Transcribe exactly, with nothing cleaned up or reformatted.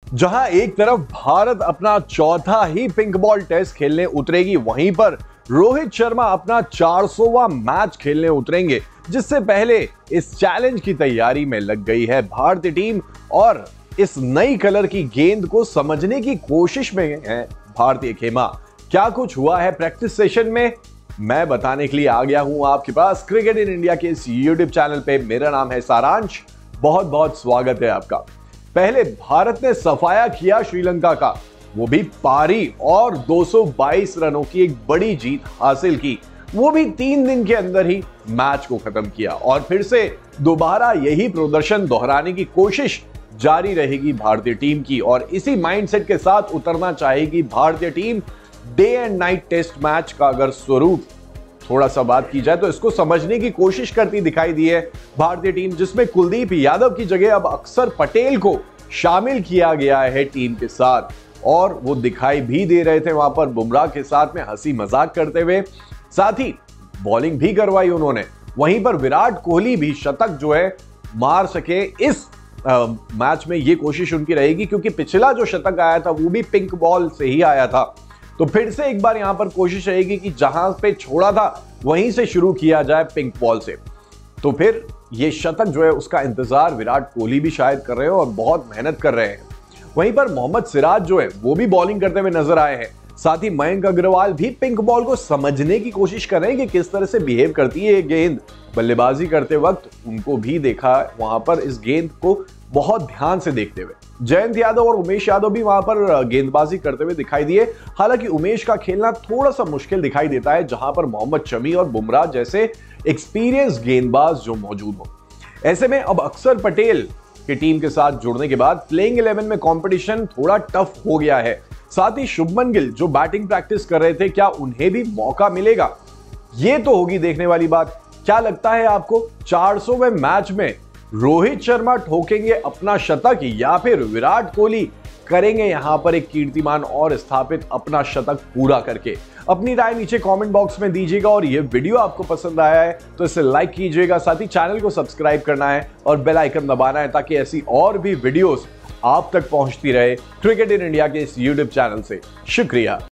जहां एक तरफ भारत अपना चौथा ही पिंक बॉल टेस्ट खेलने उतरेगी, वहीं पर रोहित शर्मा अपना चार सौवां मैच खेलने उतरेंगे, जिससे पहले इस चैलेंज की तैयारी में लग गई है भारतीय टीम और इस नई कलर की गेंद को समझने की कोशिश में है भारतीय खेमा। क्या कुछ हुआ है प्रैक्टिस सेशन में, मैं बताने के लिए आ गया हूं आपके पास क्रिकेट इन इंडिया के इस यूट्यूब चैनल पे। मेरा नाम है सारांश, बहुत बहुत स्वागत है आपका। पहले भारत ने सफाया किया श्रीलंका का, वो भी पारी, और दो सौ बाईस रनों की एक बड़ी जीत हासिल की, वो भी तीन दिन के अंदर ही मैच को खत्म किया। और फिर से दोबारा यही प्रदर्शन दोहराने की कोशिश जारी रहेगी भारतीय टीम की, और इसी माइंडसेट के साथ उतरना चाहेगी भारतीय टीम। Day and night test match का अगर स्वरूप थोड़ा सा बात की जाए तो इसको समझने की कोशिश करती दिखाई दी है भारतीय टीम, जिसमें कुलदीप यादव की जगह अब अक्षर पटेल को शामिल किया गया है टीम के साथ, और वो दिखाई भी दे रहे थे वहां पर बुमराह के साथ में हंसी मजाक करते हुए, साथ ही बॉलिंग भी करवाई उन्होंने। वहीं पर विराट कोहली भी शतक जो है मार सके इस आ, मैच में, ये कोशिश उनकी रहेगी, क्योंकि पिछला जो शतक आया था वो भी पिंक बॉल से ही आया था। तो फिर से एक बार यहां पर कोशिश रहेगी कि जहां पे छोड़ा था वहीं से शुरू किया जाए पिंक बॉल से। तो फिर ये शतक जो है उसका इंतजार विराट कोहली भी शायद कर रहे हो और बहुत मेहनत कर रहे हैं। वहीं पर मोहम्मद सिराज जो है वो भी बॉलिंग करते हुए नजर आए हैं, साथ ही मयंक अग्रवाल भी पिंक बॉल को समझने की कोशिश कर रहे हैं कि किस तरह से बिहेव करती है ये गेंद। बल्लेबाजी करते वक्त उनको भी देखा वहां पर, इस गेंद को बहुत ध्यान से देखते हुए। जयंत यादव और उमेश यादव भी वहां पर गेंदबाजी करते हुए दिखाई दिए। हालांकि उमेश का खेलना थोड़ा सा मुश्किल दिखाई देता है, जहां पर मोहम्मद शमी और बुमराह जैसे एक्सपीरियंस गेंदबाज जो मौजूद हो। ऐसे में अब अक्षर पटेल की टीम के साथ जुड़ने के बाद प्लेइंग इलेवन में कंपटीशन थोड़ा टफ हो गया है। साथ ही शुभमन गिल जो बैटिंग प्रैक्टिस कर रहे थे, क्या उन्हें भी मौका मिलेगा, ये तो होगी देखने वाली बात। क्या लगता है आपको, चार सौवें मैच में रोहित शर्मा ठोकेंगे अपना शतक, या फिर विराट कोहली करेंगे यहां पर एक कीर्तिमान और स्थापित अपना शतक पूरा करके? अपनी राय नीचे कमेंट बॉक्स में दीजिएगा, और ये वीडियो आपको पसंद आया है तो इसे लाइक कीजिएगा, साथ ही चैनल को सब्सक्राइब करना है और बेल आइकन दबाना है, ताकि ऐसी और भी वीडियोस आप तक पहुंचती रहे क्रिकेट इन इंडिया के इस यूट्यूब चैनल से। शुक्रिया।